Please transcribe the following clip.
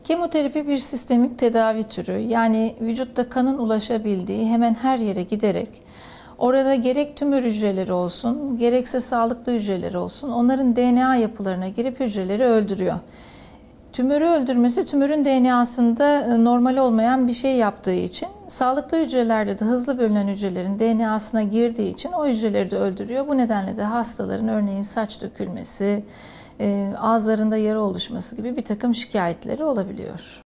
Kemoterapi bir sistemik tedavi türü. Yani vücutta kanın ulaşabildiği hemen her yere giderek orada gerek tümör hücreleri olsun, gerekse sağlıklı hücreleri olsun, onların DNA yapılarına girip hücreleri öldürüyor. Tümörü öldürmesi, tümörün DNA'sında normal olmayan bir şey yaptığı için, sağlıklı hücrelerde de hızlı bölünen hücrelerin DNA'sına girdiği için o hücreleri de öldürüyor. Bu nedenle de hastaların örneğin saç dökülmesi, ağızlarında yara oluşması gibi bir takım şikayetleri olabiliyor.